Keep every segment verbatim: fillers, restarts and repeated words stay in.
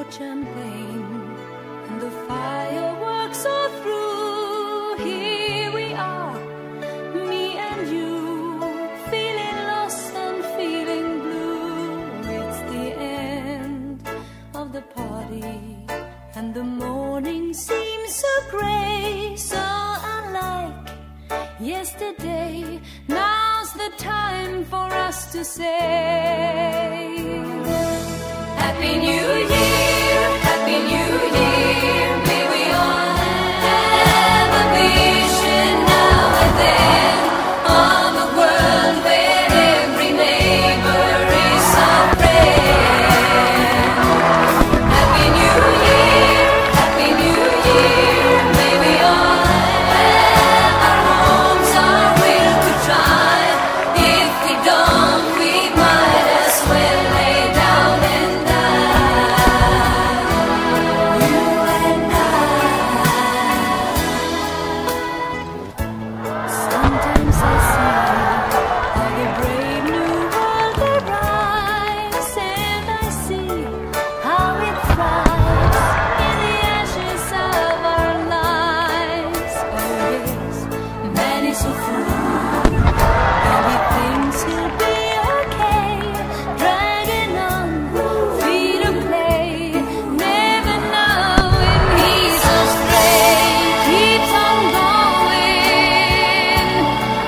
champagne and the fireworks are through. Here we are, me and you, feeling lost and feeling blue. It's the end of the party and the morning seems so grey, so unlike yesterday. Now's the time for us to say Happy New Year, Happy New Year. May we all have a vision now and then of a world where every neighbor is a friend. Happy New Year, Happy New Year. May we all have our homes, our will to try. If we don't, we might as well lay down and die. You and I. Sometimes I see how the brave new world arrives, and I see how it thrives in the ashes of our lives. Oh yes, man is so fool, and he thinks he'll be okay, dragging on feet of clay, never knowing he's astray. Keeps on going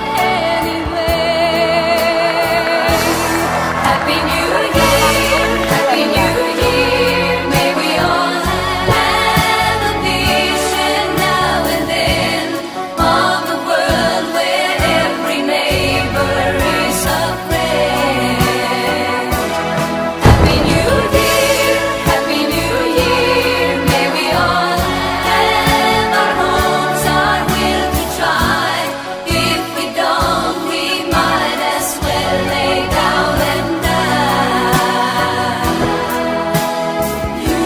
anyway. Happy New Year, Happy New Year. May we all have a vision now and then of a world where every neighbor is a friend. Happy New Year, Happy New Year. May we all have our homes, our will to try. If we don't, we might as well lay down and die. You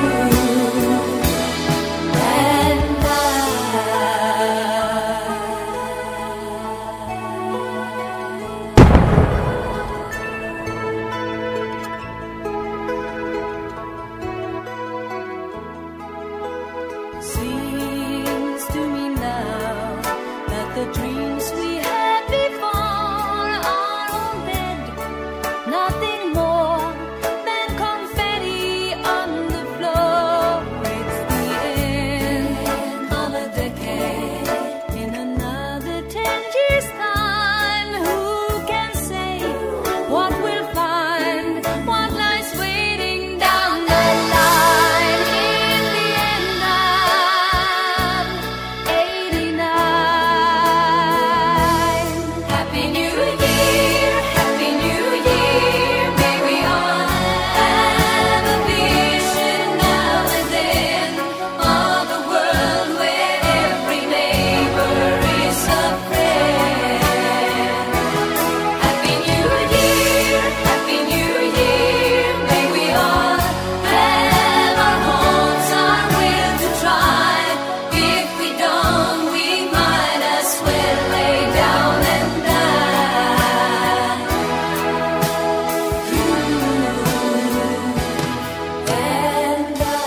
and I. Seems to me now that the dreams we had before are all dead. Nothing more than confetti on the floor. It's the end of a decade. In another ten years' time, who can say what we'll find? What lies waiting down the line? In the end of eighty-nine. Happy New Year, Happy New Year. May we all have a vision now and then of a world where every neighbor is a friend. Happy New Year, Happy New Year. May we all have our homes, our will to try. If we don't, we might as well lay down and die. You and I.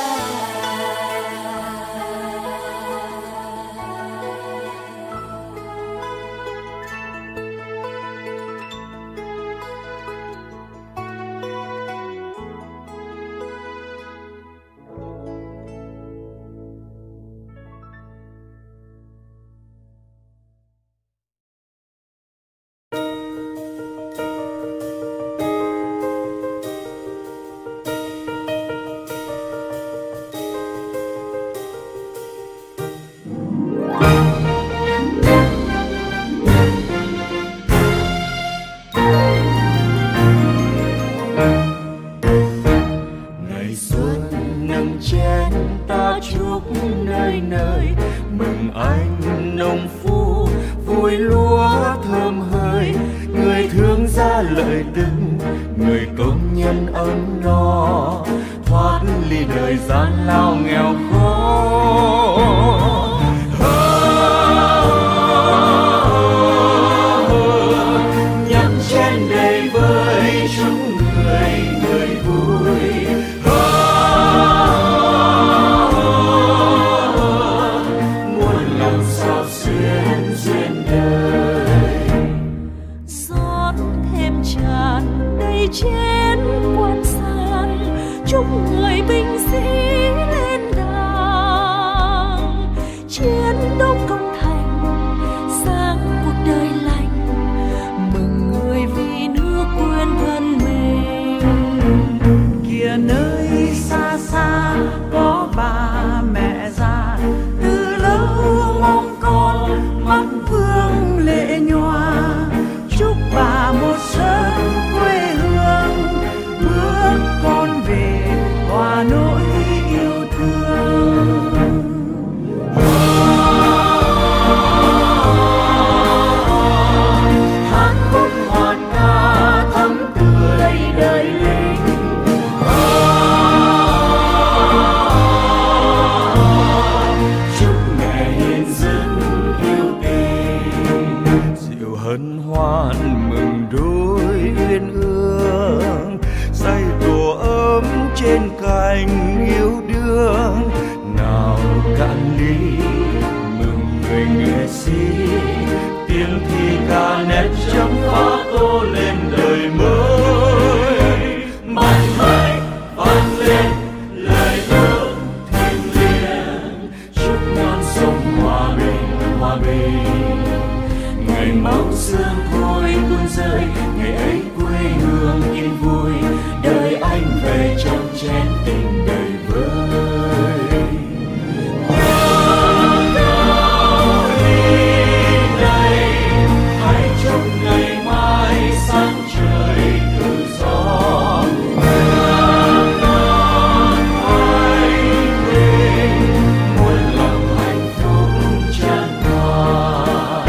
Ngày xuân nâng chén ta chúc nơi nơi, mừng anh nông phu vui lúa thơm hơi. Người thương gia lợi tức, người công nhân ấm no, thoát ly đời gian lao nghèo khó. Nhấp chén đầy với chúng người, người vui. người binh sĩ lên đàng, chiến đấu công thành sáng cuộc đời lành, mừng người vì nước quên thân mình. Kìa nơi xa xa có bà mẹ già, từ lâu mong con mắt vương lệ nhòa, chúc bà một sớm quê hương, bước con về hòa nỗi yêu thương. Hát khúc ngọt ca thắm tươi đời lính, chúc mẹ hiền dâng yêu tình, dịu hân hoan mừng đôi uyên ương, say tổ ấm trên cành yêu đương. Nào cạn ly mừng người nghệ sĩ, tiếng thi ca nét chấm phá tô lên đời mới. Mạnh mẽ vang lên lời thơ thiêng liêng, chúc non sông hòa bình hòa bình. Ngày máu xương khói tuôn rơi, ngày ấy quê hương yên vui, đời anh về trong chén tình đời vơi. Cao ly này, hãy chúc ngày mai sáng trời tự do. Anh quên muôn lòng hạnh phúc chan hòa.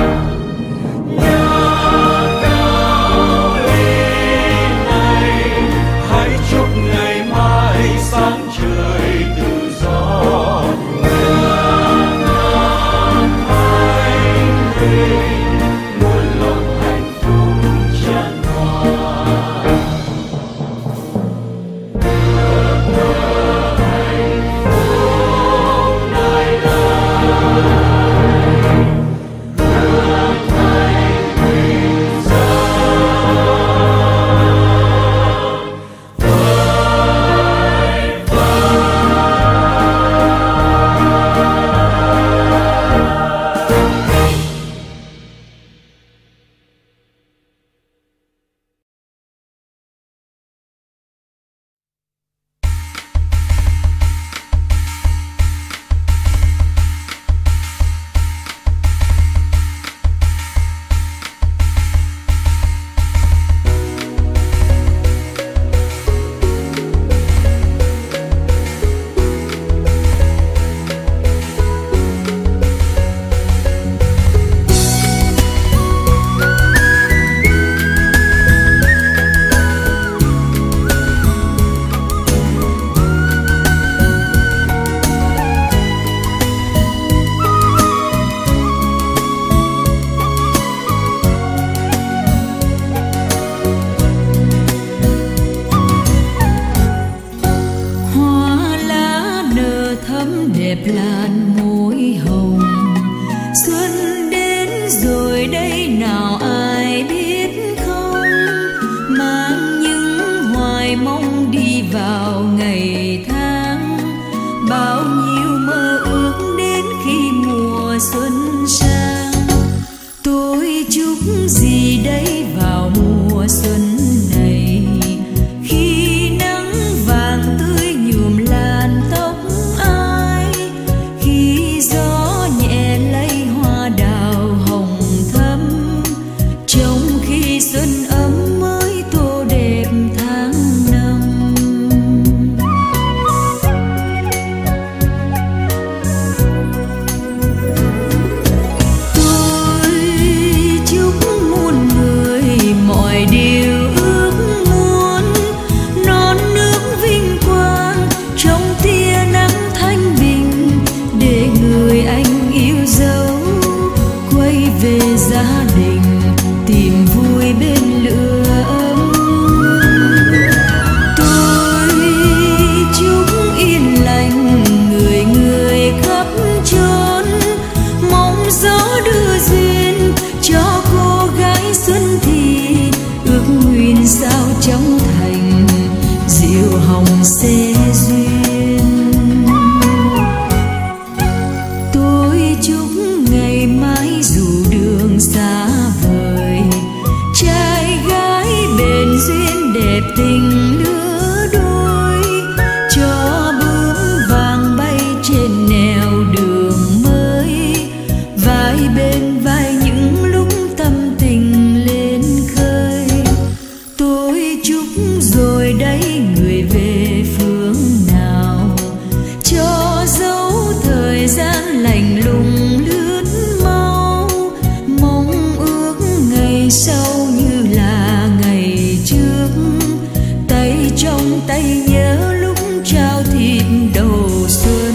Hãy chúc ngày mai sáng trời tự do. Anh quên muôn lòng hạnh phúc chan hòa. Hạnh phúc nay là thịt đầu xuân.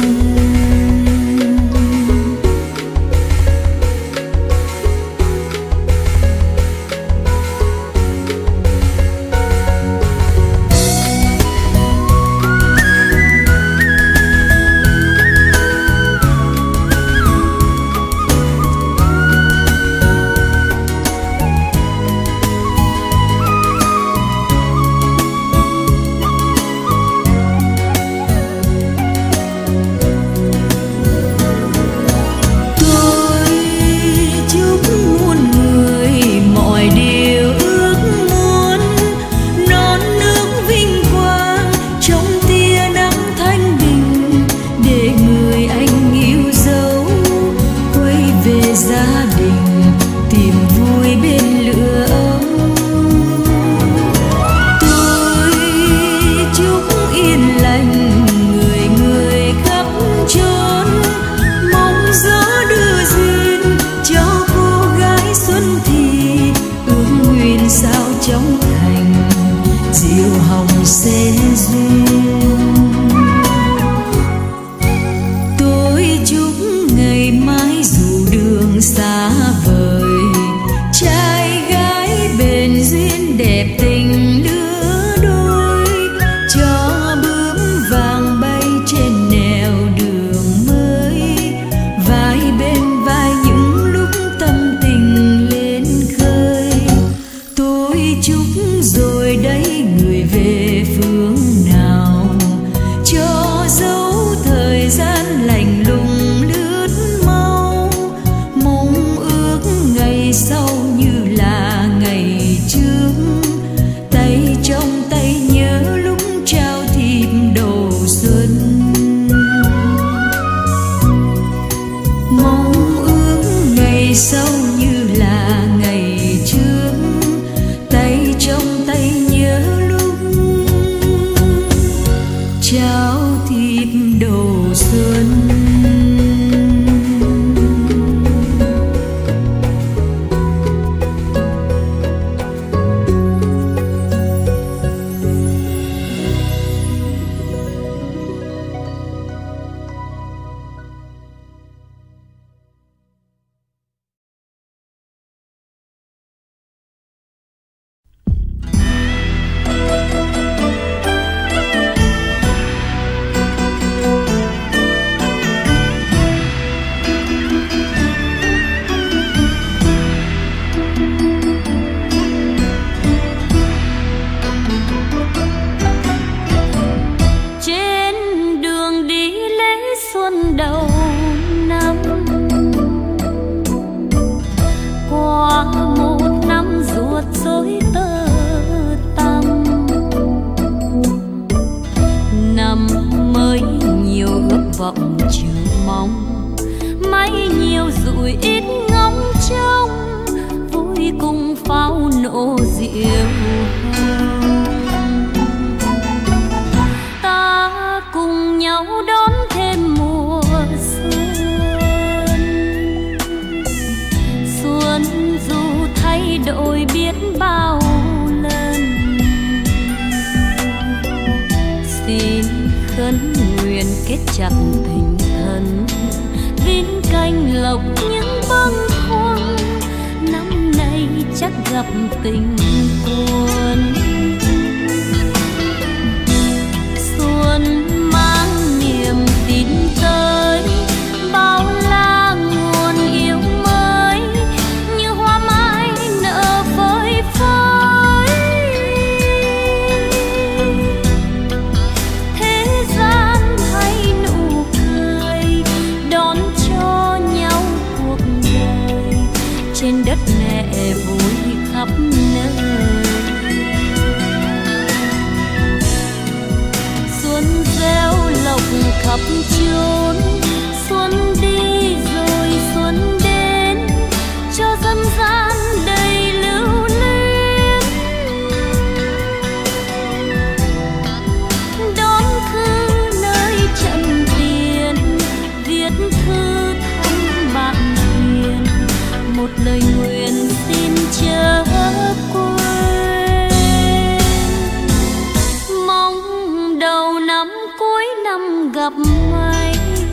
cuối năm năm gặp may,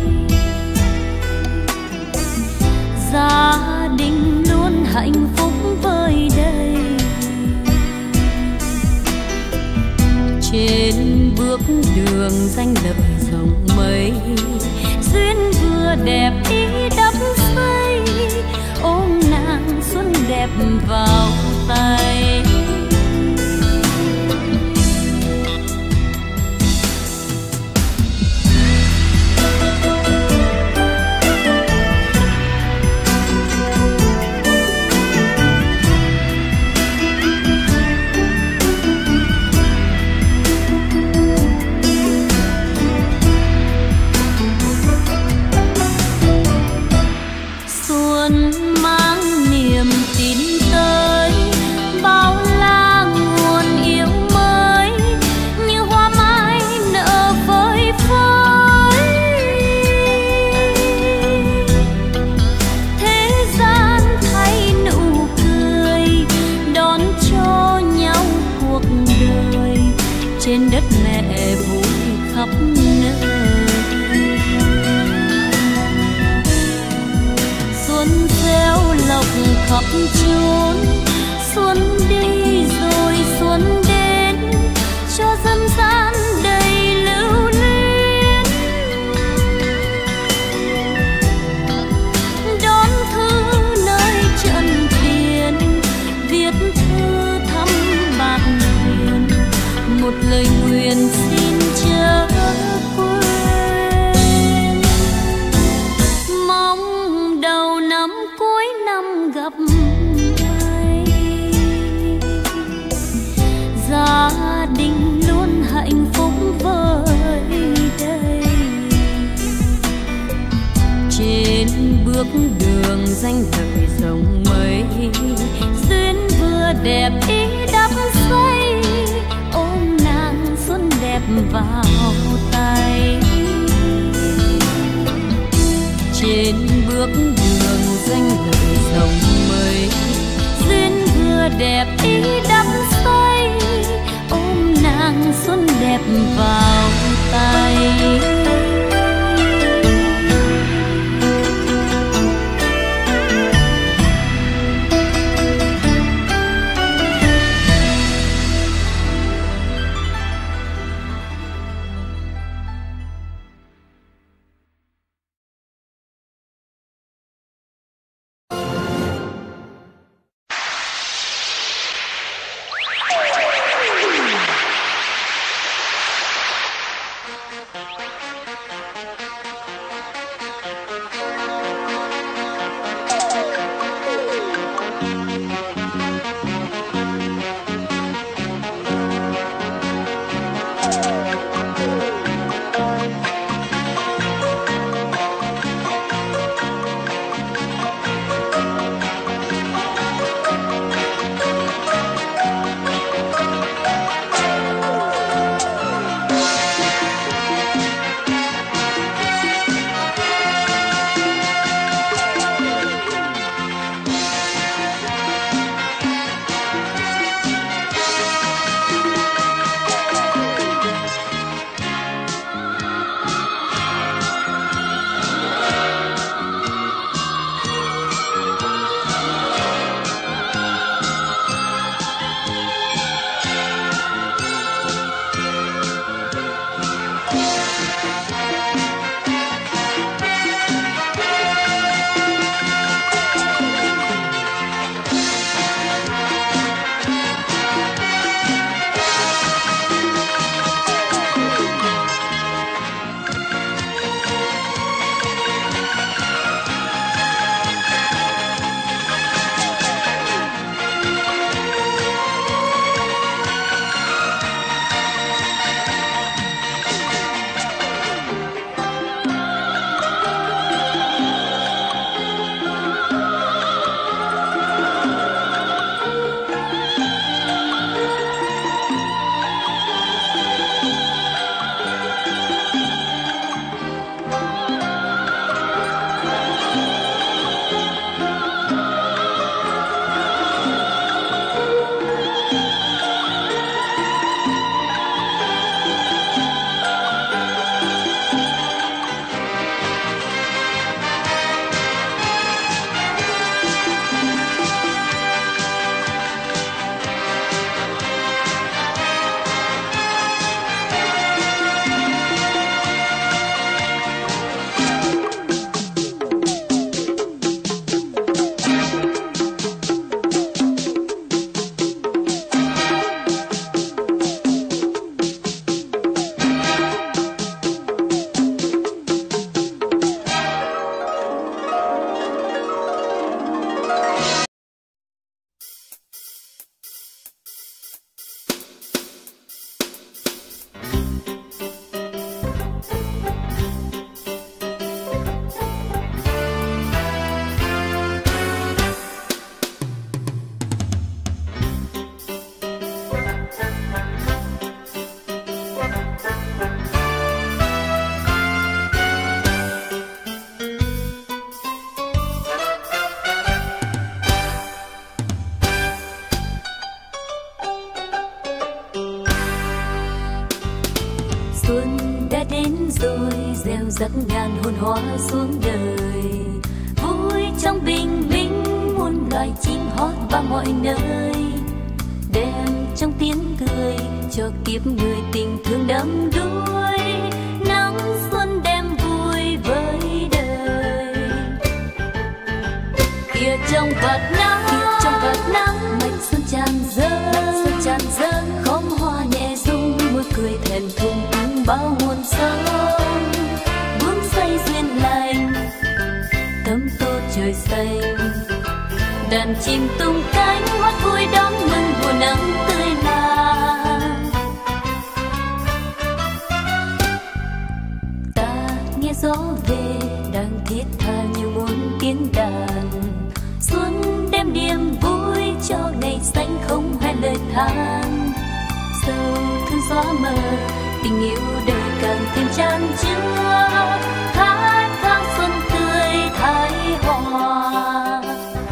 gia đình luôn hạnh phúc vơi đầy. Trên bước đường danh lợi rộng mây, duyên vừa đẹp ý đắp xây, ôm nàng xuân đẹp vào tay. Trên đất mẹ vui khắp nơi, xuân gieo lộc khắp chốn. Xuân đi rồi xuân đến, cho dân gian đầy lưu luyến. Đón thư nơi trận tiền, viết thư thăm bạn hiền, một lời nguyện xin chớ quên. Mong đầu năm cuối năm gặp may, gia đình luôn hạnh phúc vơi đầy. Trên bước đường danh lợi rộng mây, duyên vừa đẹp ý đắp xây, ôm nàng xuân đẹp vào tay. Trên bước đường danh lợi rộng mây, duyên vừa đẹp ý đắp xây, ôm nàng xuân đẹp vào tay. giấc ngàn hồn hoa xuống đời. Vui trong bình minh muôn loài chim hót vang mọi nơi, đem trong tiếng cười cho kiếp người tình thương đắm đuối. Nắng xuân đem vui với đời. Kia trong vạt nắng, kia trong vạt nắng, mây xuân tràn dâng, xuân tràn dâng, khóm hoa nhẹ rung, môi cười thẹn thùng bao nguồn sống. Bướm say duyên lành, tấm tô trời xanh, đàn chim tung cánh hót vui đón mừng mùa nắng tươi mát. Ta nghe gió về đang thiết tha như muốn tiếng đàn. Xuân đem niềm vui cho ngày xanh không hai lời than. Sâu thương gió mờ, tình yêu đời càng thêm chan chứa. Khát khao xuân tươi thái hòa.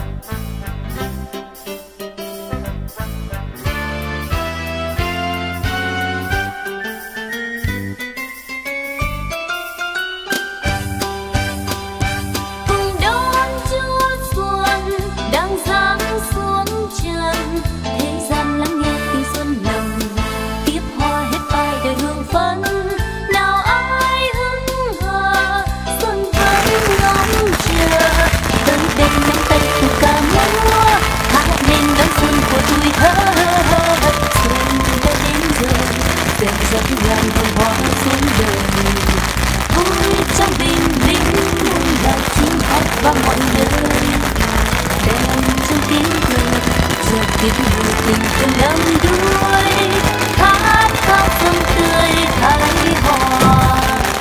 Cùng đón Chúa xuân đang giáng xuống trần, thế gian lắng nghe tiếng xuân nồng. Tiếp hoa hết vai đời hương phấn, nào ai hững hờ xuân vẫn ngóng chờ. Tới đây nắm tay cùng ca múa, hát nên đón xuân của tuổi thơ. Xuân đã đến rồi, đem giấc ngàn hồn hoa xuống đời. Vui trong bình minh muôn loài chim hót vang mọi nơi, đem trong tiếng cười cho kiếp người tình thương đắm đuối. Khát khao xuân tươi thái hòa.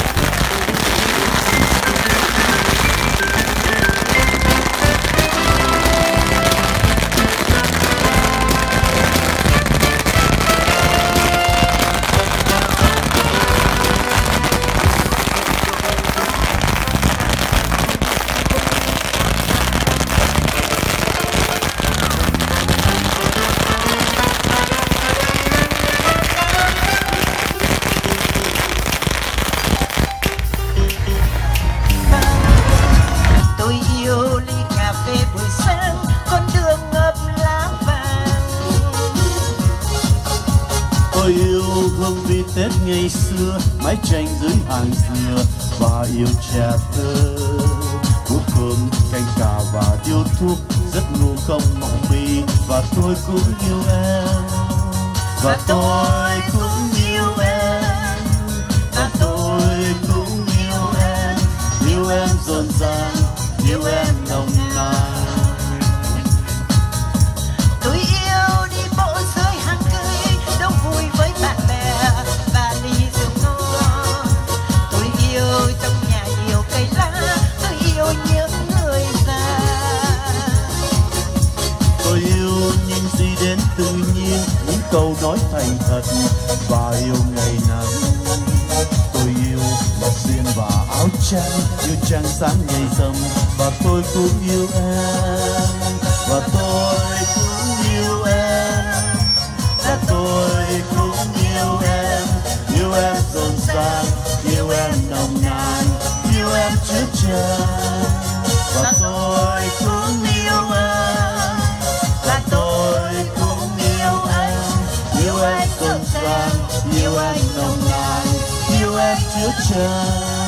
Tết ngày xưa mái tranh dưới hàng dừa và yêu trà thơ, cuốc cơm canh cà và điếu thuốc, giấc ngủ không mộng mì. Và tôi cũng yêu em, và tôi cũng yêu em, và tôi cũng yêu em. Yêu em rộn ràng, yêu em nồng nàn. Tôi yêu đi bộ dưới hàng cây, đông vui với bạn bè và ly rượu ngon. Tôi yêu trong nhà nhiều cây lá, tôi yêu những người già. Tôi yêu những gì đến tự nhiên, những câu nói thành thật và yêu ngày nắng. Tôi yêu mặt xuyên và áo trắng, yêu trăng sáng ngày rằm. Và tôi cũng yêu em, và tôi cũng yêu em, và tôi cũng yêu em. Yêu em rộn ràng, yêu em nồng nàn, yêu em chứa chan. Và tôi cũng yêu em, và tôi cũng yêu em. Yêu em rộn ràng, yêu em nồng nàn, yêu em chứa chan.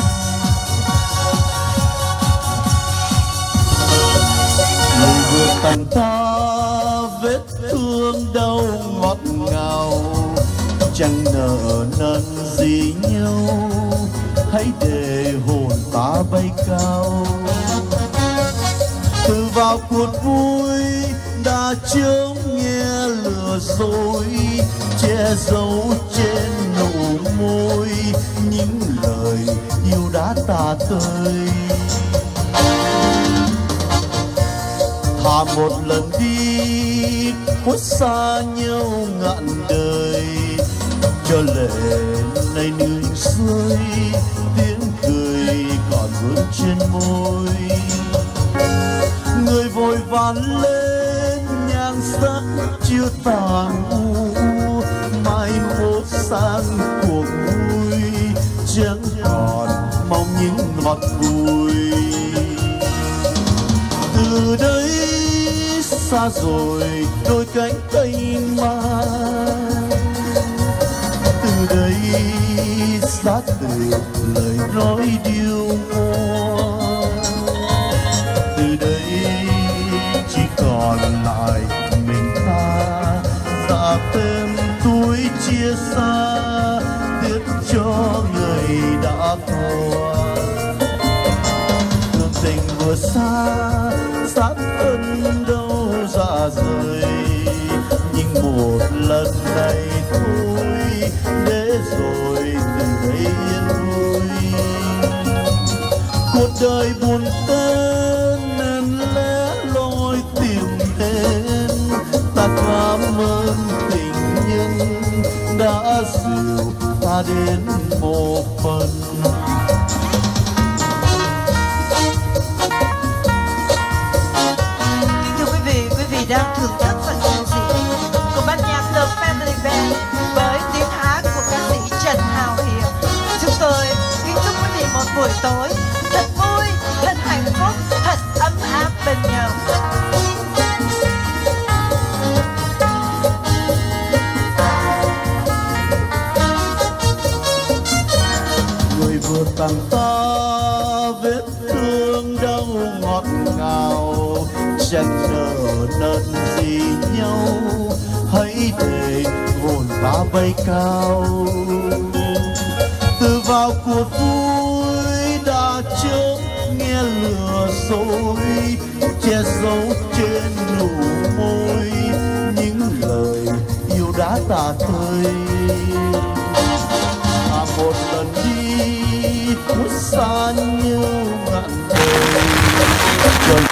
Lời vừa tàn ta vết thương đau ngọt ngào, chẳng nợ nần gì nhau. Hãy để hồn ta bay cao, từ vào cuộc vui đã chớm nghe lừa dối, che giấu trên nụ môi những lời yêu đã tà tơi. Thà một lần đi khuất xa nhau ngạn đời, cho lệ này nương rơi, tiếng cười còn vương trên môi. Người vội vàng lên nhan sắc chưa tàn u, mai mốt sang cuộc vui chẳng còn mong những ngọt vui. Từ đây xa rồi đôi cánh tênh mang, từ đây xa từ lời nói điêu ngoa, từ đây chỉ còn lại mình ta, dạ thêm tuổi chia xa tiếc cho người đã qua. Đường tình vừa xa sát thân đâu dạ rời, nhưng một lần này thôi để rồi từ đây yên vui. Cuộc đời buồn tên nên lẽ loi tìm đến, ta cảm ơn tình nhân đã dìu ta đến một phần. Đang thưởng thức phần trình diễn của ban nhạc The Family Band với tiếng hát của ca sĩ Trần Hào Hiệp. Chúng tôi kính chúc quý vị một buổi tối thật vui, thật hạnh phúc, thật ấm áp bên nhau. Người vừa tặng ta vết thương đau ngọt ngào, chẳng nợ nần gì nhau, hãy để hồn ta bay cao. Từ vào cuộc vui đã chớp nghe lửa dối, che giấu trên nụ môi những lời yêu đã tả tơi. À một lần đi khuất xa như ngàn đời.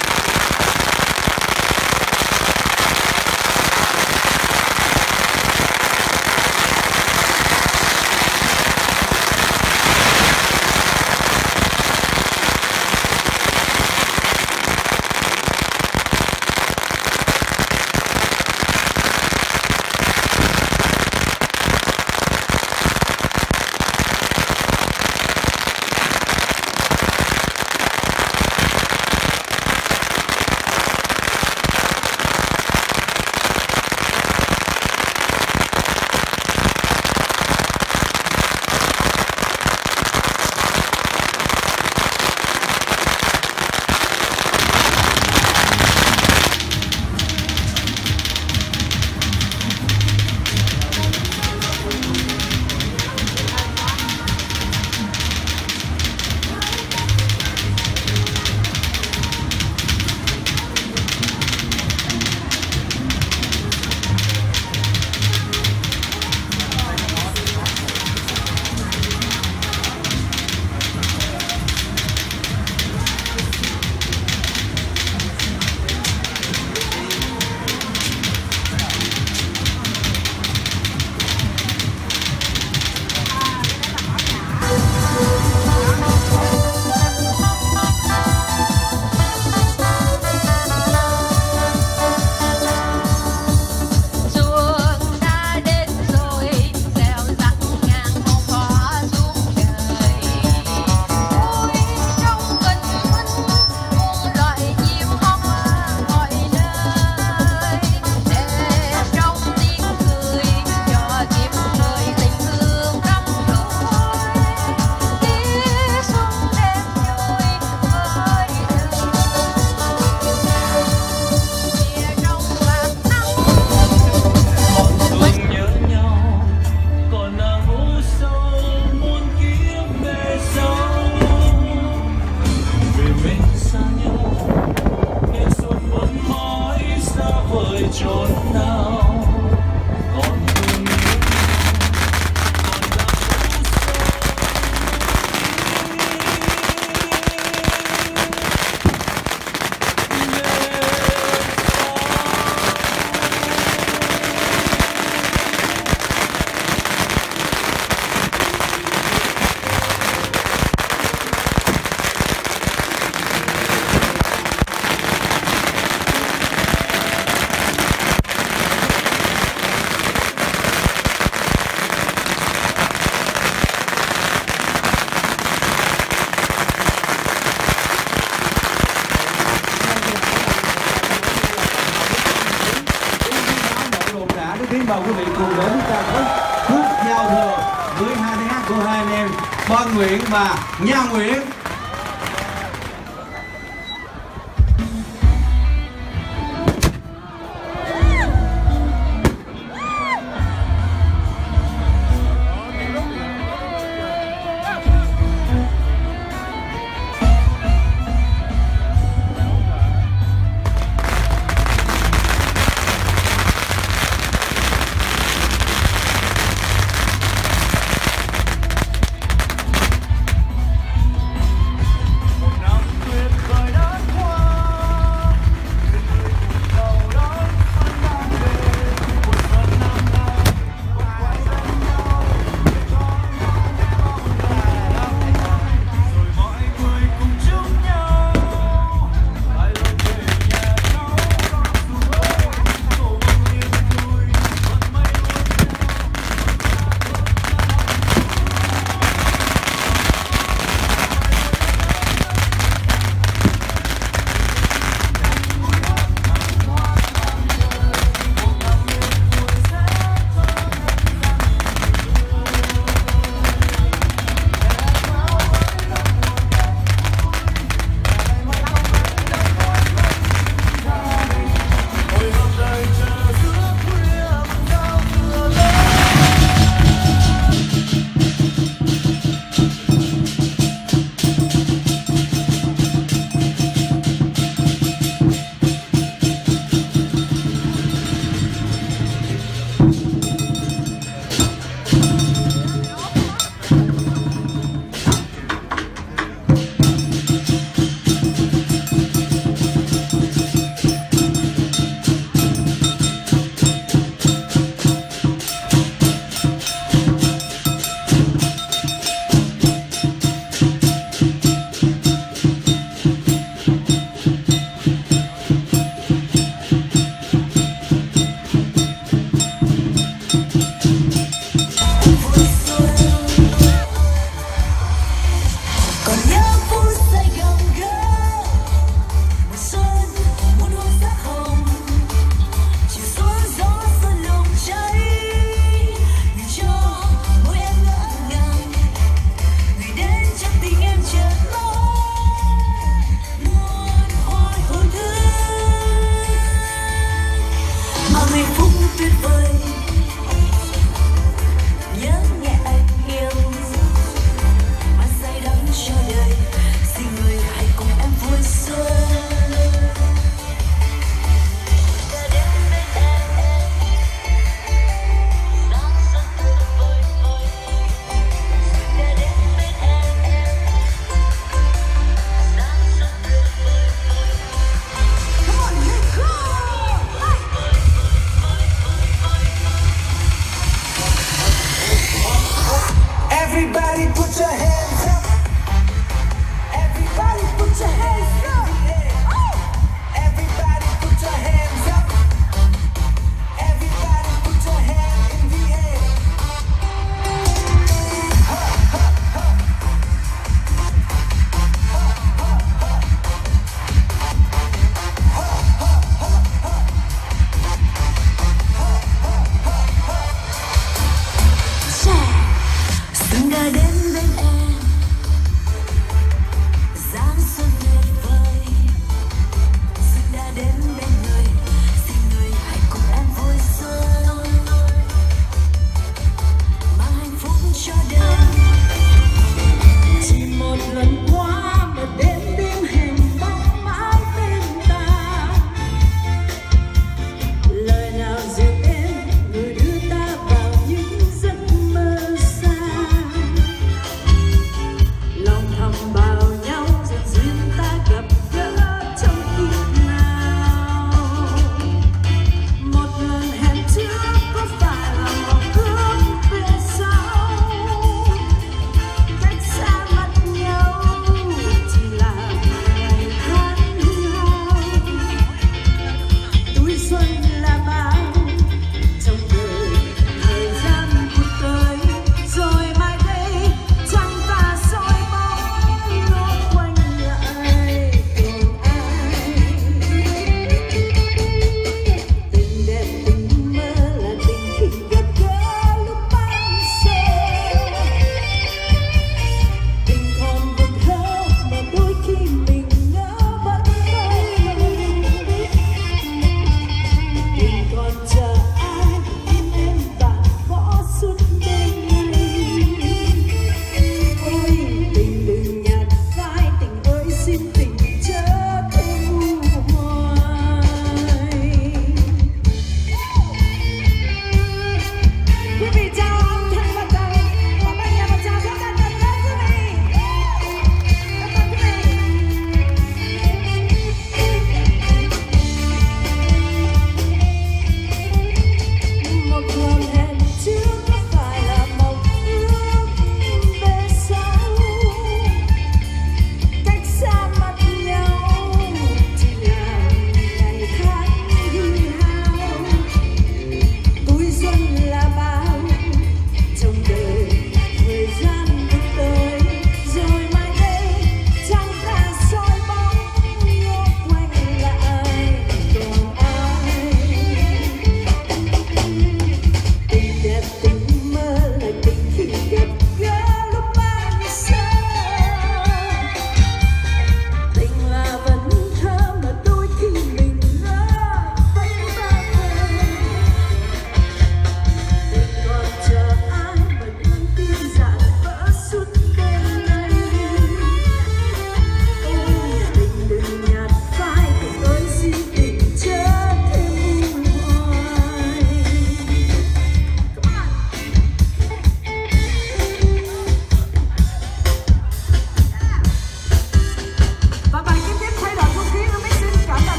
mời quý vị cùng đến với ca khúc Khúc Giao Thừa với hai tiếng hát của hai anh em Bon Nguyễn và Nha Nguyễn.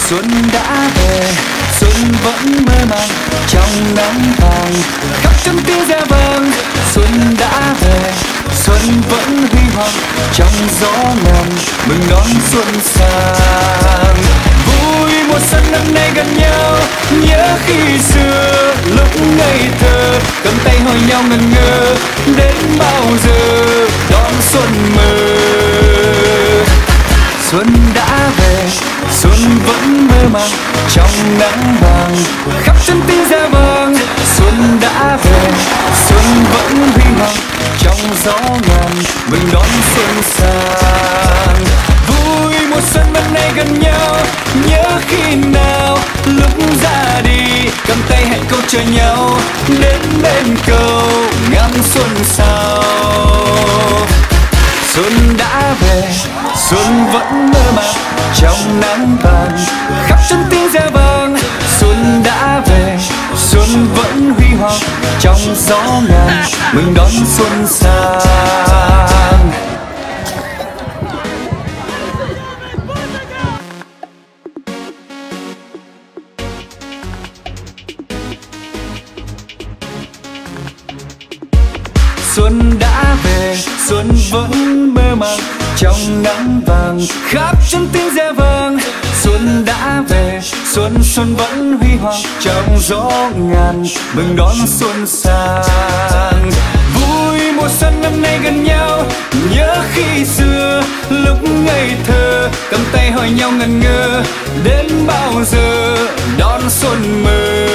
xuân đã về, xuân vẫn mơ màng trong nắng vàng, khắp chân tiếng reo vang. Xuân đã về, xuân vẫn huy hoàng trong gió ngàn, mừng đón xuân sang. Vui mùa xuân năm nay gần nhau, nhớ khi xưa lúc ngây thơ, cầm tay hỏi nhau ngần ngơ, đến bao giờ đón xuân mơ. Xuân đã về, xuân vẫn mơ màng trong nắng vàng, khắp chân tiếng reo vang. Xuân đã về, xuân vẫn huy hoàng trong gió ngàn, mừng đón xuân sang. Vui mùa xuân năm nay gần nhau, nhớ khi nào lúc ra đi, cầm tay hẹn câu chờ nhau, đến bên cầu ngắm xuân sao. Xuân đã về, xuân vẫn mơ màng trong nắng vàng, khắp chân tiếng reo vang. Xuân đã về, xuân vẫn huy hoàng trong gió ngàn, mừng đón xuân sang. Xuân đã về, xuân vẫn mơ màng trong nắng vàng, khắp chân tiếng reo vang. Xuân đã về, xuân xuân vẫn huy hoàng trong gió ngàn, mừng đón xuân sang. Vui mùa xuân năm nay gần nhau, nhớ khi xưa lúc ngây thơ, cầm tay hỏi nhau ngần ngơ, đến bao giờ đón xuân mơ.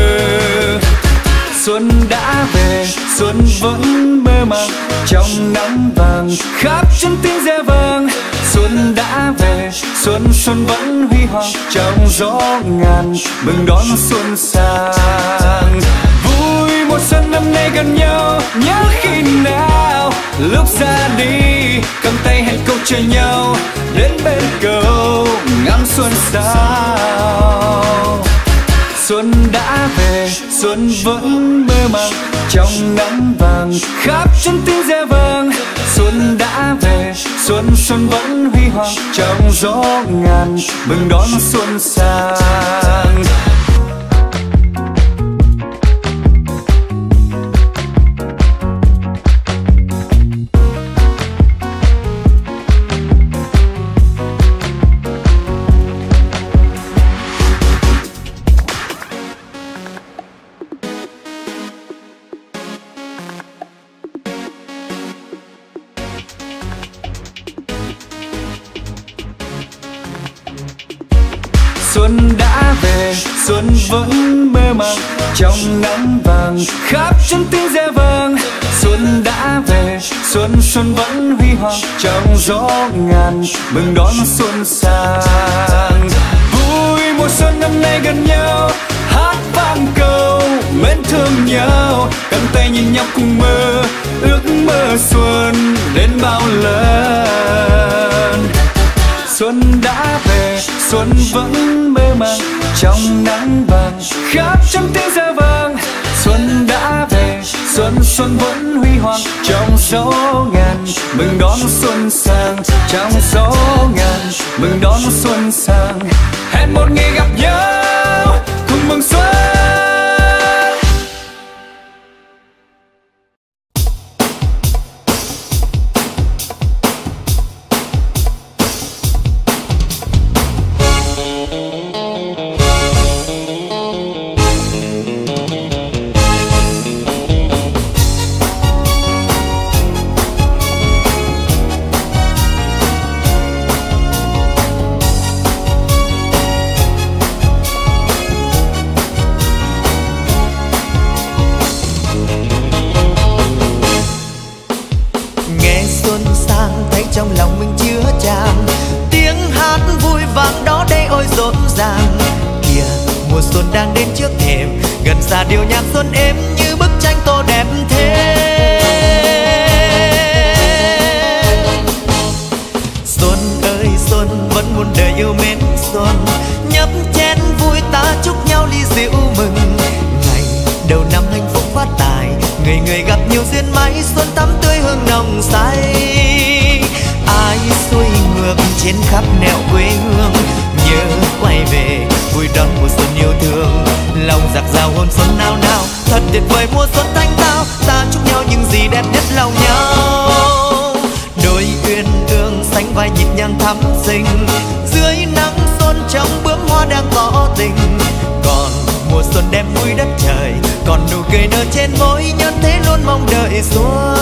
Xuân đã về, xuân vẫn mơ màng trong nắng vàng, khắp chân tiếng reo vang. Xuân đã về, xuân xuân vẫn huy hoàng trong gió ngàn, mừng đón xuân sang. Vui mùa xuân năm nay gần nhau, nhớ khi nào lúc ra đi, cầm tay hẹn câu chờ nhau, đến bên cầu ngắm xuân sao. Xuân đã về, xuân vẫn mơ màng trong nắng vàng, khắp chân tiếng reo vang. Xuân đã về, xuân xuân vẫn huy hoàng trong gió ngàn, mừng đón xuân sang. Xuân đã về, xuân vẫn mơ màng trong nắng vàng, khắp chân tiếng reo vang. Xuân đã về, xuân xuân vẫn huy hoàng trong gió ngàn, mừng đón xuân sang. Vui mùa xuân năm nay gần nhau, hát vang câu mến thương nhau, cầm tay nhìn nhau cùng mơ, ước mơ xuân đến bao lần. Xuân đã về, xuân vẫn mơ màng trong nắng vàng, khắp chân tiếng reo vang. Xuân đã về, xuân xuân vẫn huy hoàng trong gió ngàn, mừng đón xuân sang. Trong gió ngàn, mừng đón xuân sang. Hẹn một ngày gặp nhau cùng mừng xuân. Đang đến trước thềm, gần xa điệu nhạc xuân êm như bức tranh tô đẹp thế. Xuân ơi xuân vẫn muôn đời yêu mến xuân, nhấp chén vui ta chúc nhau ly rượu mừng. Ngày đầu năm hạnh phúc phát tài, người người gặp nhiều duyên may, xuân tắm tươi hương nồng say. Ai xuôi ngược trên khắp nẻo quê hương, nhớ quay về vui đón mùa xuân yêu thương. Lòng giặc rào hôn xuân nao nao, thật tuyệt vời mùa xuân thanh tao. Ta chúc nhau những gì đẹp nhất lòng nhau. Đôi uyên ương sánh vai nhịp nhàng thắm xinh, dưới nắng xuân trong bướm hoa đang tỏ tình. Còn mùa xuân đem vui đất trời, còn nụ cười nở trên môi, nhân thế luôn mong đợi xuân.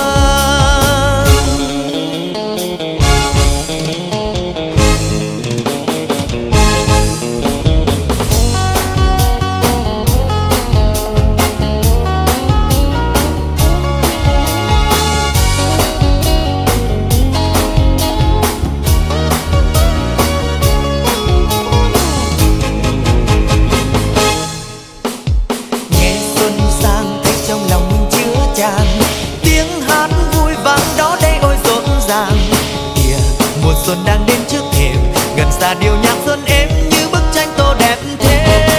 Xuân đang đến trước thềm, gần xa điệu nhạc xuân êm như bức tranh tô đẹp thêm.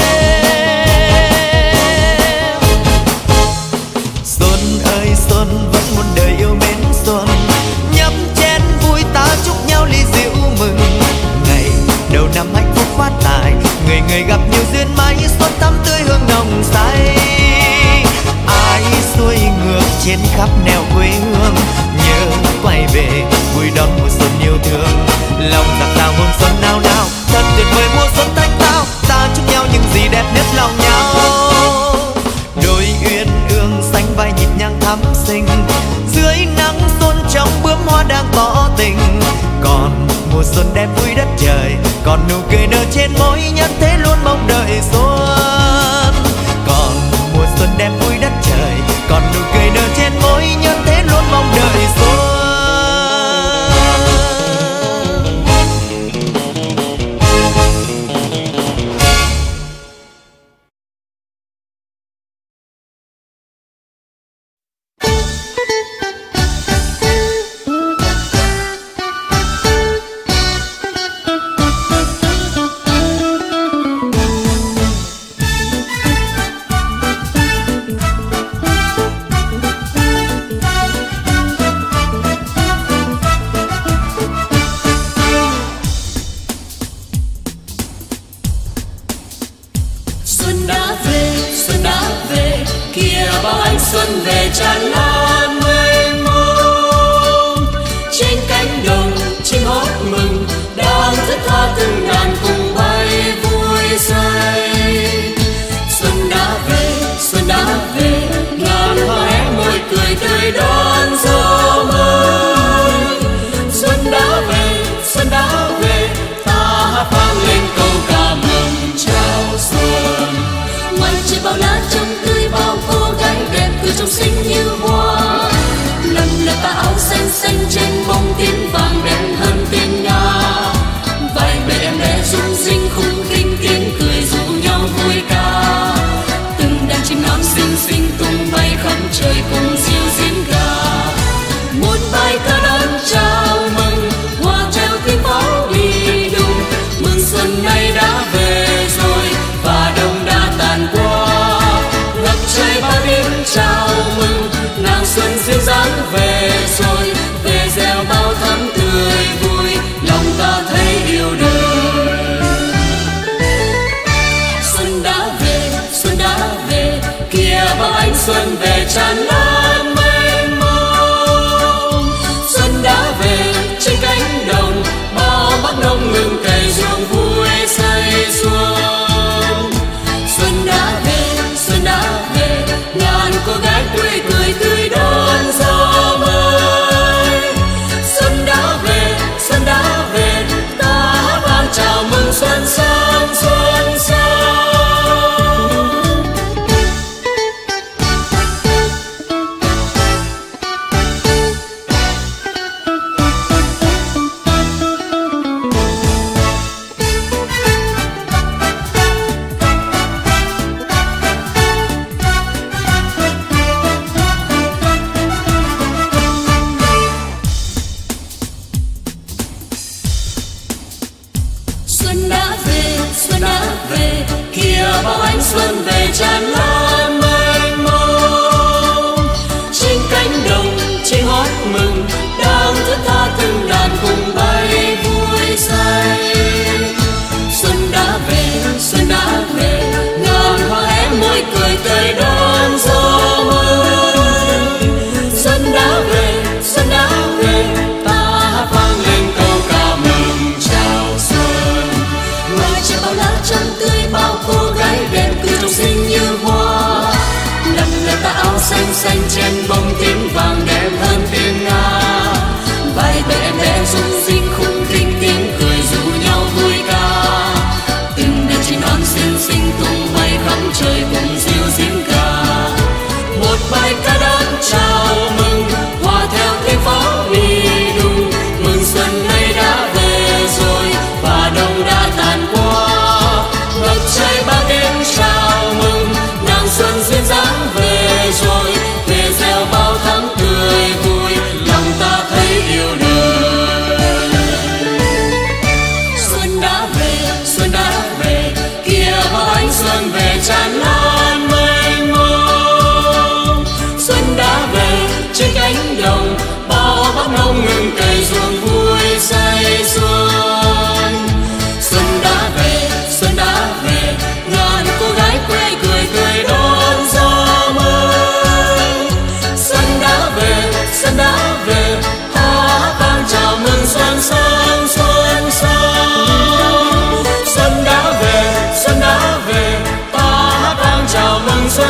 Xuân ơi xuân vẫn muôn đời yêu mến xuân, nhấp chén vui ta chúc nhau ly rượu mừng. Ngày đầu năm hạnh phúc phát tài, người người gặp nhiều duyên may, xuân thắm tươi hương nồng say. Ai xuôi ngược trên khắp nẻo quê hương, nhớ quay về vui đón mùa xuân yêu thương. Lòng giặc rào hôn xuân nao nao, thật tuyệt vời mùa xuân thanh tao. Ta chúc nhau những gì đẹp nhất lòng nhau. Đôi uyên ương sánh vai nhịp nhàng thắm xinh, dưới nắng xuân trong bướm hoa đang tỏ tình. Còn mùa xuân đem vui đất trời, còn nụ cười nở trên môi, nhân thế luôn mong đợi xuân. Còn mùa xuân đem vui đất trời, còn nụ cười nở trên môi, nhân thế luôn mong đợi xuân. Xuân về tràn lan mênh mông, trên cánh đồng chim hót mừng, đang thất tha từng đàn cùng bay vui say. Xuân đã về, xuân đã về, ngàn hoa hé môi cười tươi đón gió mới. Xuân đã về, xuân đã về, ta hát vang lên câu ca mừng chào xuân. Ngoài trời bao lá trông tươi, bao cô gái đẹp cười trông xinh như hoa. Lần lượt tà áo xanh xanh trên bông tím vàng đẹp hơn tiếng Nga. Vai bề em bé rung rinh khung khinh tiếng cười rủ nhau vui ca. Từng đàn chim non xinh xinh tung bay khắp trời cùng diêu diễn ca. Một bài ca đón chào mừng, hoa treo tiếng pháo đi đùng. Mừng xuân nay đã về rồi và đông đã tàn qua. Ngập trời bao tiếng chào mừng, nàng xuân dịu dàng về rồi. Về gieo bao thắm tươi vui, lòng ta thấy yêu đời. Xuân đã về, xuân đã về, kia bao ánh xuân về tràn lan mênh mông. Xuân đã về trên cánh đồng, bao bác nông ngừng cày ruộng vui say xuân. Xuân đã về, xuân đã về, ngàn cô gái tươi cười tươi đón gió mới. Xuân đã về, xuân đã về, ta hát vang chào mừng xuân sang xuân sang. Xuân đã về, xuân đã về, kia bao ánh xuân về tràn lan mênh mông. Trên cánh đồng chim hót mừng, đang thất tha từng đàn cùng bay vui say. Xuân đã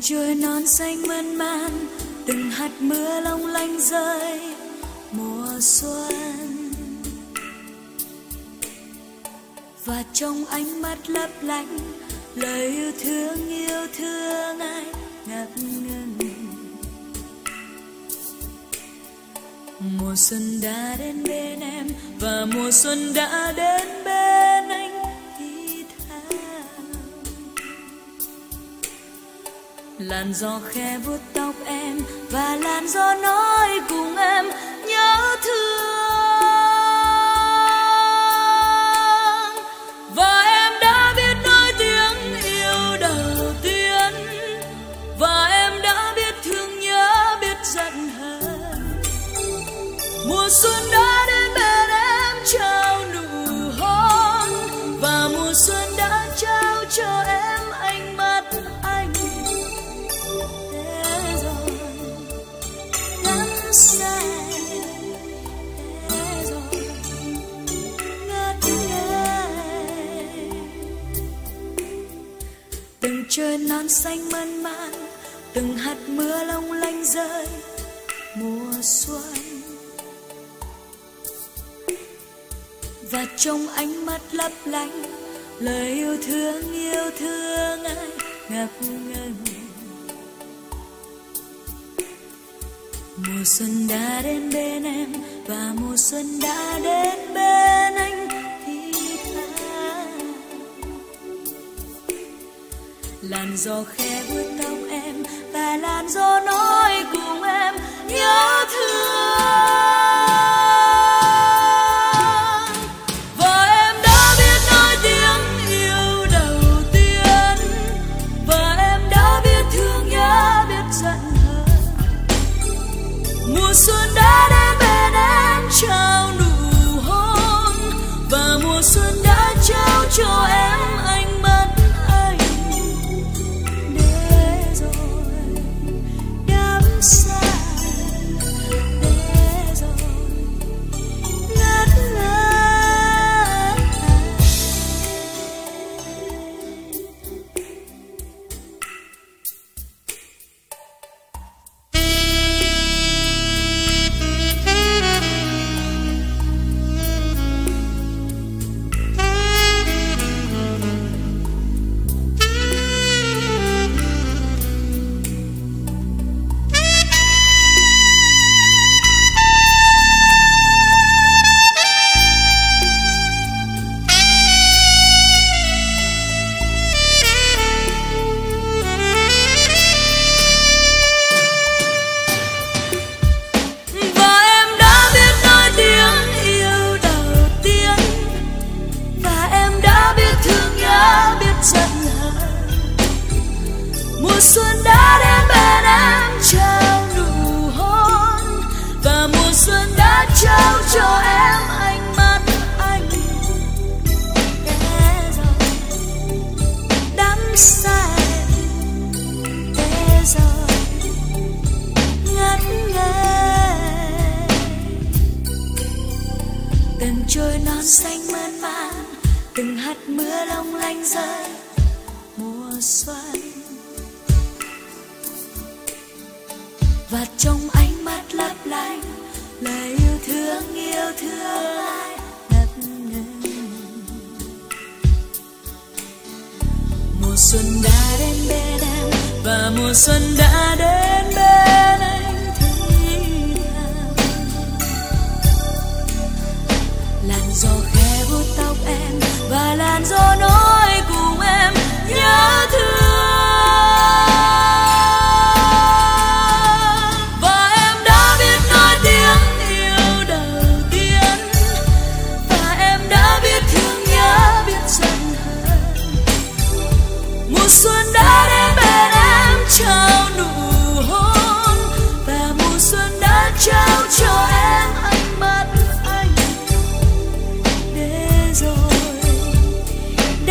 trời non xanh mơn man, từng hạt mưa long lanh rơi mùa xuân. Và trong ánh mắt lấp lánh lời yêu thương yêu thương ai ngập ngừng. Mùa xuân đã đến bên em và mùa xuân đã đến bên anh thì thào. Làn gió khẽ vuốt tóc em và làn gió nói cùng em nhớ thương. Và em đã biết nói tiếng yêu đầu tiên, và em đã biết thương nhớ biết giận hờn. Mùa xuân đã đến bên em trao nụ hôn, và mùa xuân đã trao cho em ánh mắt anh. Thế rồi ngắm say, thế rồi ngất ngây. Từng trời non xanh mơn man, từng hạt mưa long lanh rơi mùa xuân. Và trong ánh mắt lấp lánh lời yêu thương yêu thương ai ngập ngừng. Mùa xuân đã đến bên em và mùa xuân đã đến bên anh thì thà. Làn gió khẽ vuốt tóc em và làn gió nói cùng em nhớ thương. Mùa xuân đã đến bên em trao nụ hôn, và mùa xuân đã trao cho em ánh mắt anh. Để rồi đắm say, để rồi ngất ngây. Mùa xuân đã đến bên em trao nụ hôn, và mùa xuân đã trao cho em ánh mắt anh. Để rồi đắm say, để rồi ngất ngây. Từng trời non xanh mơn man, từng hạt mưa long lanh rơi mùa xuân. Và trong ánh mắt lấp lánh lời yêu thương yêu thương ai ngập ngừng. Mùa xuân đã đến bên em và mùa xuân đã đến bên anh thì thầm. Làn gió khẽ vuốt tóc em và làn gió nói cùng em nhớ thương. Mùa xuân đã đến bên em trao nụ hôn, và mùa xuân đã trao cho em ánh mắt anh. Để rồi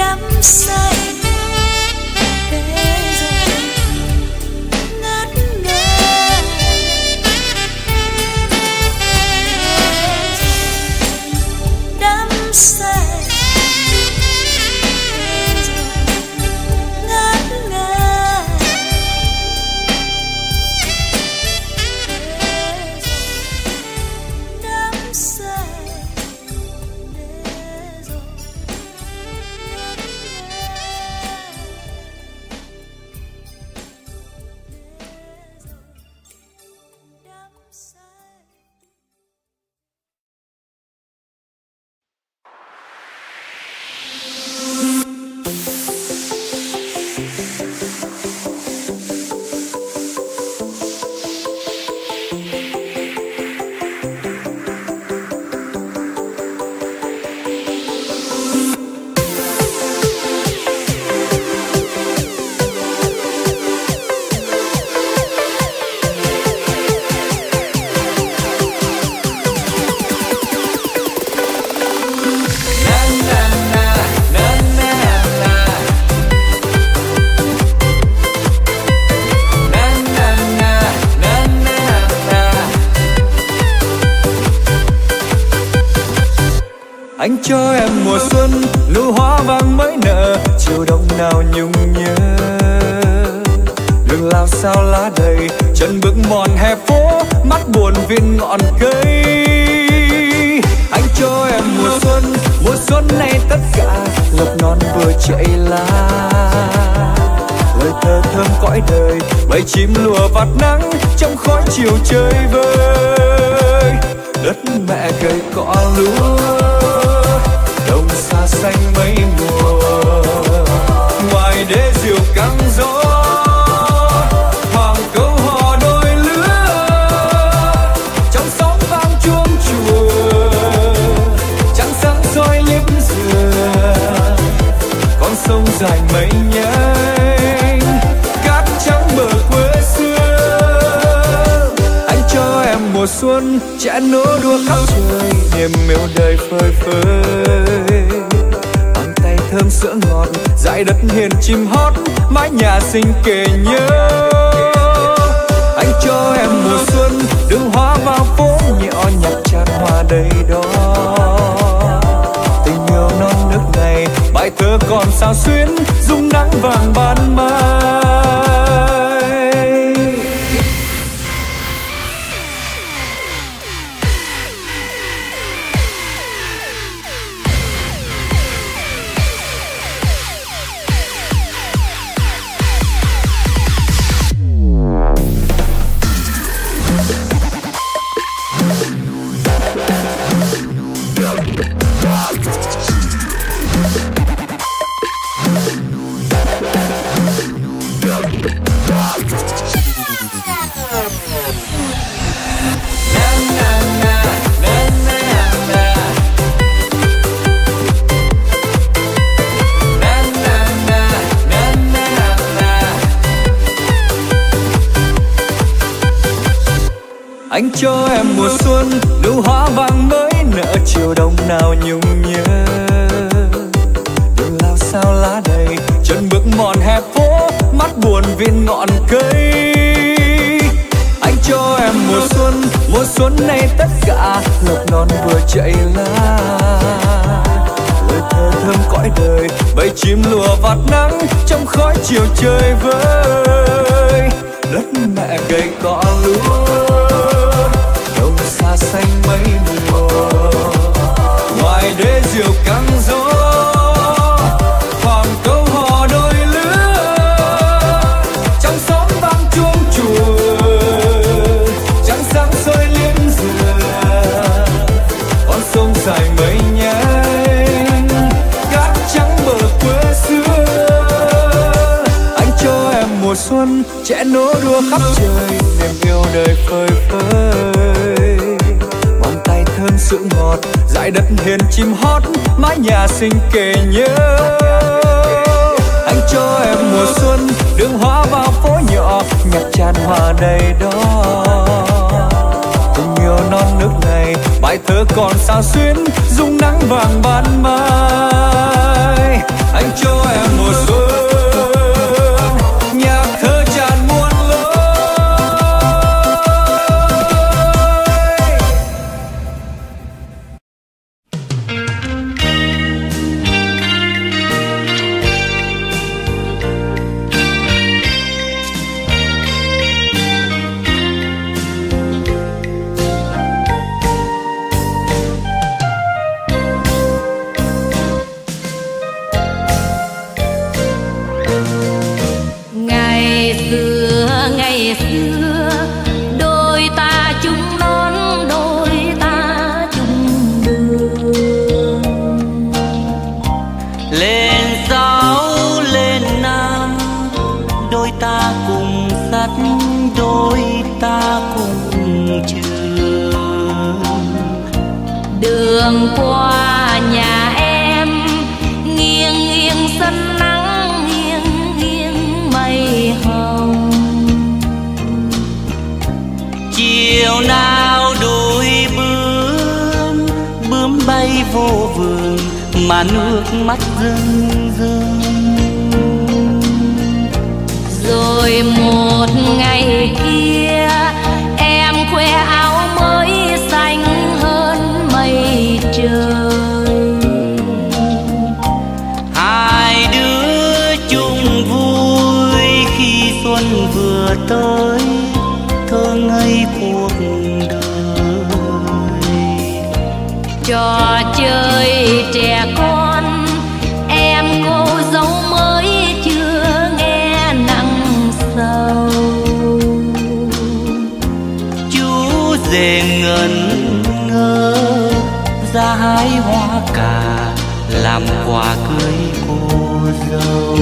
Anh cho em mùa xuân, nụ hoa vàng mới nở, chiều đông nào nhung nhớ. Đường lao sao lá đầy, chân bước mòn hè phố, mắt buồn viên ngọn cây. Anh cho em mùa xuân, mùa xuân này tất cả lộc non vừa chạy lá. Lời thơ thơm cõi đời, bầy chim lùa vạt nắng trong khói chiều chơi vơi. Đất mẹ cây cỏ lúa, đông xa xanh mấy mùa. Ngoài đê diều căng gió, hoàng câu hò đôi lứa. Trong sóng vang chuông chùa, trăng sáng soi liếp dừa. Con sông dài mấy nhánh, cát trắng bờ quê xưa. Anh cho em mùa xuân, trẻ nô đua khắp trời, niềm yêu đời phơi phới. Bàn tay thơm sữa ngọt, dải đất hiền chim hót, mái nhà xinh kề nhớ. Anh cho em mùa xuân, đường hoa vào phố nhỏ nhặt tràn hoa đầy đó. Tình yêu non nước này, bài thơ còn sao xuyến, dung nắng vàng ban mai. Anh cho em mùa xuân, nụ hoa vàng mới nở, chiều đông nào nhung nhớ. Đường lao sao lá đầy, chân bước mòn hè phố, mắt buồn viên ngọn cây. Anh cho em mùa xuân, mùa xuân này tất cả lộc non vừa chạy lá. Lời thơ thơm cõi đời, bầy chim lùa vạt nắng trong khói chiều chơi vơi. Đất mẹ cây cỏ lúa, đông xa xanh mấy mùa. Ngoài đê diều căng gió, hoàng câu hò đôi lứa. Trong xóm vang chuông chùa, trăng sáng soi liếm dừa. Con sông dài mấy nhánh, cát trắng bờ quê xưa. Anh cho em mùa xuân, trẻ nô đua khắp trời, niềm yêu đời phơi phới. Bàn tay thơm sữa ngọt, dải đất hiền chim hót, mái nhà xinh kề nhớ. Anh cho em mùa xuân, đường hoa vào phố nhỏ, nhặt tràn hoa đầy đó. Tình yêu non nước này, bài thơ còn sao xuyến, dung nắng vàng ban mai. Anh cho em mùa xuân, nhạc thơ tràn muôn lối. Đường qua nhà em, nghiêng nghiêng sân nắng, nghiêng nghiêng mây hồng. Chiều nào đôi bướm, bướm bay vô vườn mà nước mắt rưng rưng. Rồi một ngày kia em khoe áo mới xanh hơn mây trời. trò chơi trẻ con, em cô dâu mới chưa nghe nặng sầu. Chú rể ngẩn ngơ ra hái hoa cà làm quà cưới cô dâu.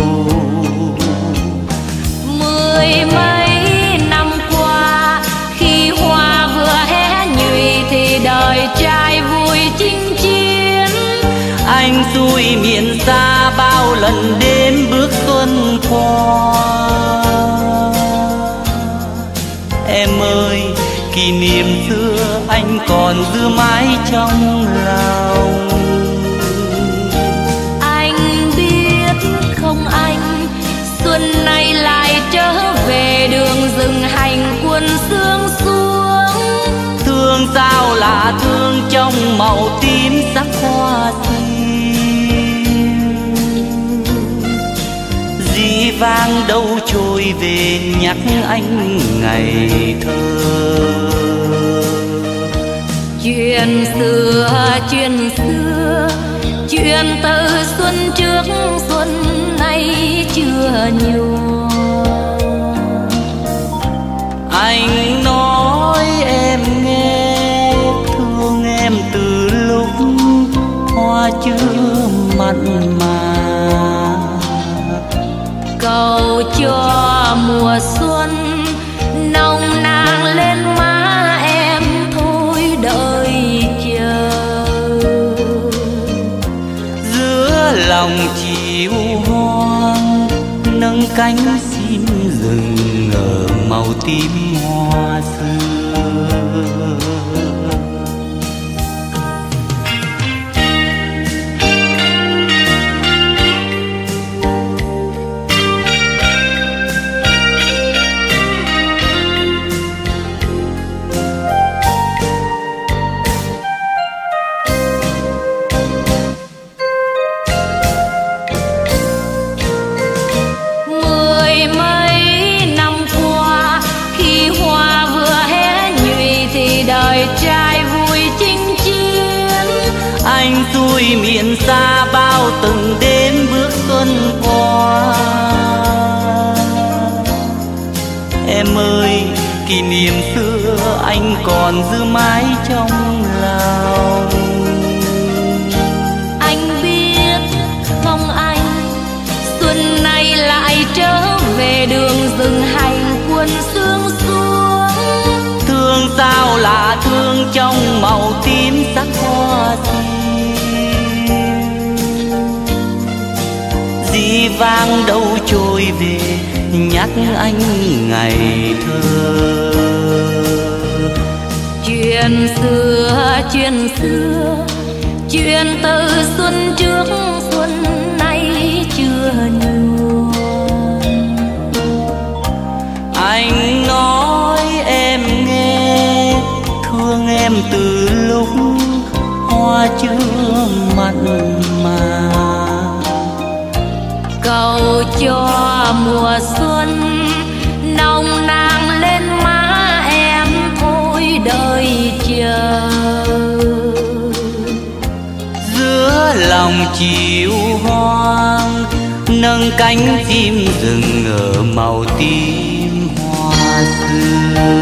Mười mấy năm qua khi hoa vừa hé nhụy thì đời trai vui chinh chiến. Anh xuôi miền xa bao lần đến bước xuân qua. Em ơi kỷ niệm xưa anh còn giữ mãi trong lòng. Anh biết không anh, xuân nay lại trở về đường rừng hành quân sương xuống. Thương sao là thương trong màu tím sắc hoa sim. Dĩ vang đâu trôi về nhắc anh ngày thơ. Chuyện xưa chuyện xưa, chuyện từ xuân trước xuân nay chưa nhuộm. Anh nói em nghe, thương em từ lúc hoa chưa mặn mà. Cầu cho mùa xuân nồng nàn lên má em thôi đợi chờ. Giữa lòng chiều hoang nâng cánh chim rừng ở màu tím hoa xưa. Anh xuôi miền xa bao từng đêm bước xuân qua. Em ơi kỷ niệm xưa anh còn giữ mãi trong lòng. Anh biết không anh, xuân nay lại trở về đường rừng hành quân sương xuống. Thương sao là thương trong màu tím sắc hoa sim. Dĩ vang đâu trôi về nhắc anh ngày thơ. Chuyện xưa chuyện xưa, chuyện từ xuân trước xuân nay chưa nhuộm. Anh nói em nghe, thương em từ lúc hoa chưa mặn mà. Cầu cho mùa xuân nồng nàn lên má em thôi đợi chờ. Giữa lòng chiều hoang nâng cánh chim rừng ở màu tím hoa xưa.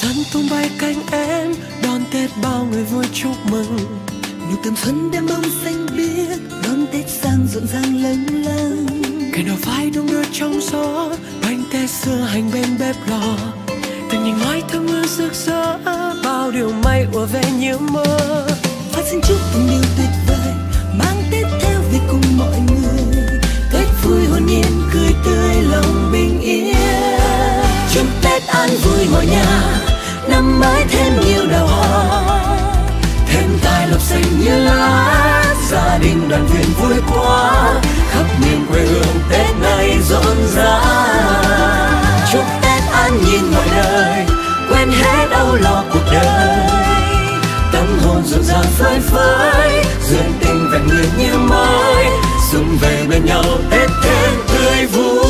sân tung bay cánh én đón Tết bao người vui chúc mừng. Nụ tầm xuân đêm bông xanh biếc đón Tết sang rộn ràng lâng lâng. Cây nào vai đung đưa trong gió bánh Tết xưa hành bên bếp lò. Từng nhìn mái thơm hương rực rỡ bao điều may ùa về như mơ. Phát xin chúc tình yêu tuyệt vời mang Tết theo về cùng mọi người. Tết vui hồn nhiên cười tươi lòng bình yên. Chúc Tết an vui mọi nhà năm mới thêm nhiều đào hoa. Thêm tài lộc xanh như lá gia đình đoàn viên vui quá. Khắp miền quê hương Tết này rộn rã. Chúc Tết an nhiên mọi nơi quên hết âu lo cuộc đời. Tâm hồn rộn ràng phơi phới duyên tình vẹn nguyên như mới. Sum về bên nhau Tết thêm tươi vui.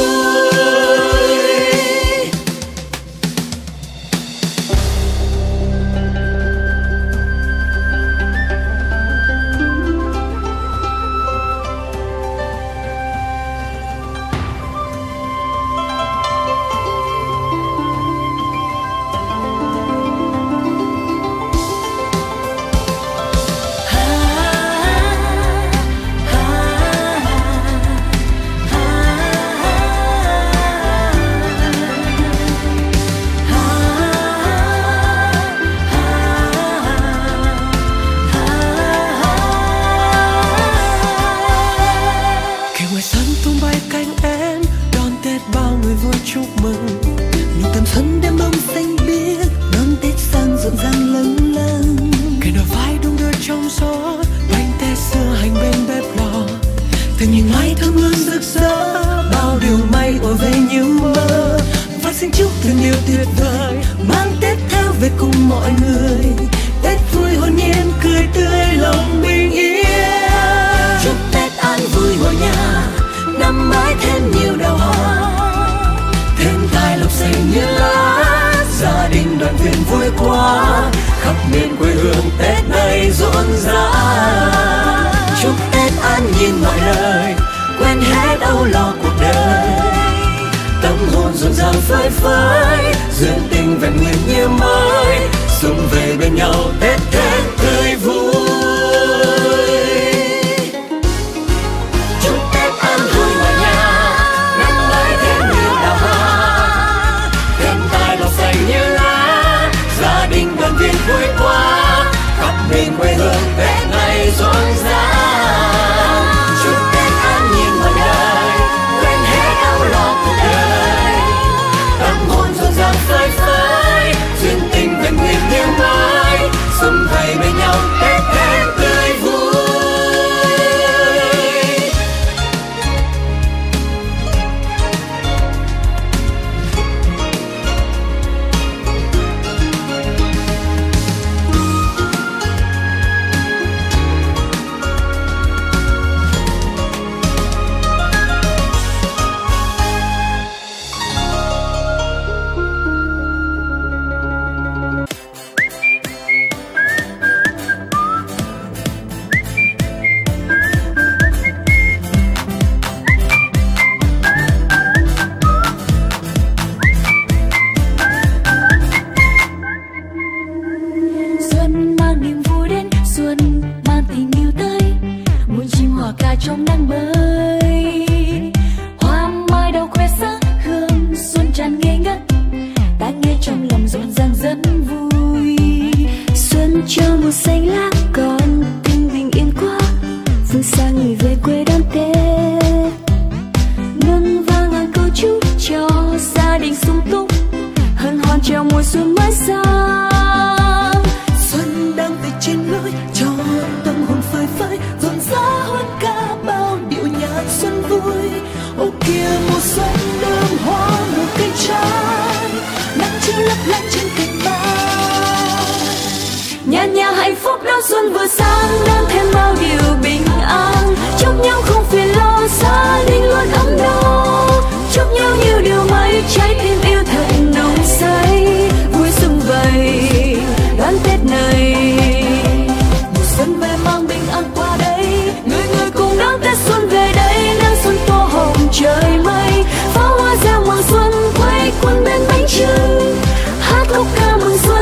Trời mây pháo hoa reo mừng xuân quây quần bên bánh chưng hát khúc ca mừng xuân.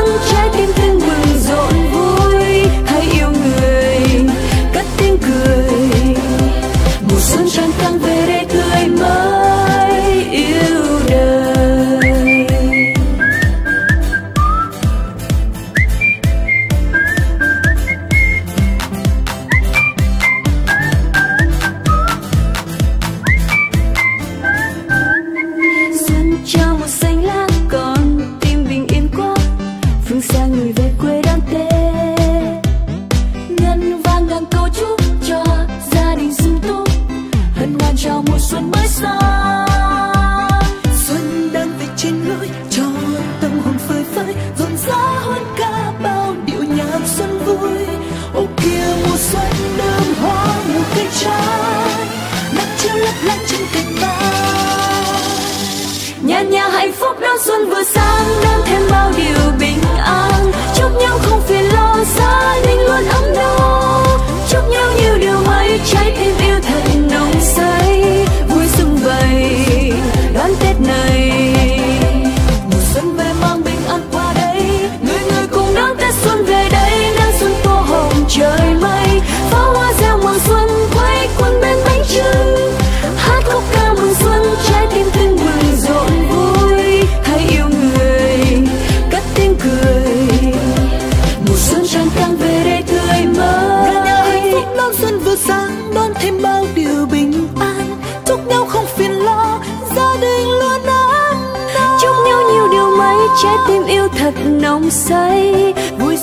trái tim yêu thật nồng say, vui